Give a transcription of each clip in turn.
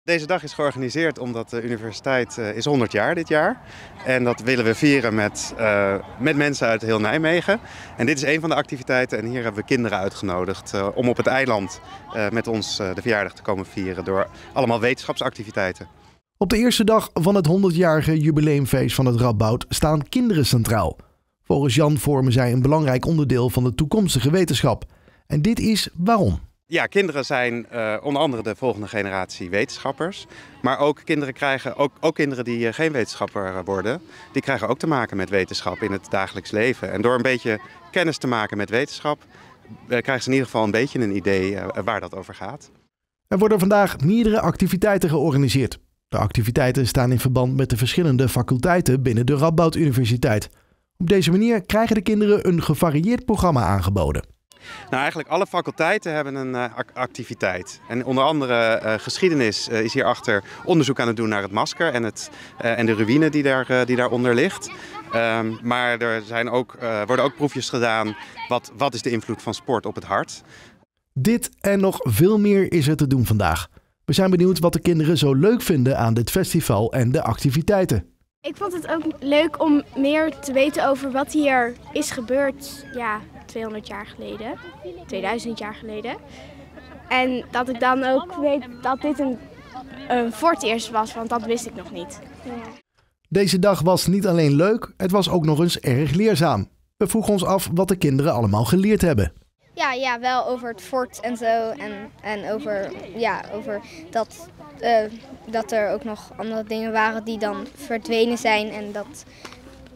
Deze dag is georganiseerd omdat de universiteit is 100 jaar dit jaar. En dat willen we vieren met mensen uit heel Nijmegen. En dit is een van de activiteiten en hier hebben we kinderen uitgenodigd om op het eiland met ons de verjaardag te komen vieren door allemaal wetenschapsactiviteiten. Op de eerste dag van het 100-jarige jubileumfeest van het Radboud staan kinderen centraal. Volgens Jan vormen zij een belangrijk onderdeel van de toekomstige wetenschap. En dit is waarom. Ja, kinderen zijn onder andere de volgende generatie wetenschappers. Maar ook kinderen krijgen, ook kinderen die geen wetenschapper worden, die krijgen ook te maken met wetenschap in het dagelijks leven. En door een beetje kennis te maken met wetenschap, krijgen ze in ieder geval een beetje een idee waar dat over gaat. Er worden vandaag meerdere activiteiten georganiseerd. De activiteiten staan in verband met de verschillende faculteiten binnen de Radboud Universiteit. Op deze manier krijgen de kinderen een gevarieerd programma aangeboden. Nou, eigenlijk alle faculteiten hebben een activiteit. En onder andere geschiedenis is hierachter onderzoek aan het doen naar het masker en de ruïne die daaronder ligt. Maar er zijn worden ook proefjes gedaan. Wat is de invloed van sport op het hart? Dit en nog veel meer is er te doen vandaag. We zijn benieuwd wat de kinderen zo leuk vinden aan dit festival en de activiteiten. Ik vond het ook leuk om meer te weten over wat hier is gebeurd, 200 jaar geleden, 2000 jaar geleden. En dat ik dan ook weet dat dit een voor het eerst was, want dat wist ik nog niet. Ja. Deze dag was niet alleen leuk, het was ook nog eens erg leerzaam. We vroegen ons af wat de kinderen allemaal geleerd hebben. Ja, wel over het fort en zo en over dat er ook nog andere dingen waren die dan verdwenen zijn en dat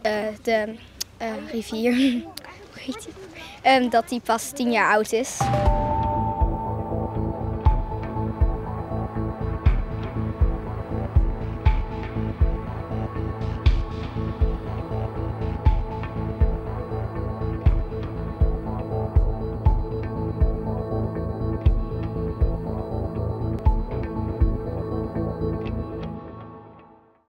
de rivier, hoe heet die? Dat die pas 10 jaar oud is.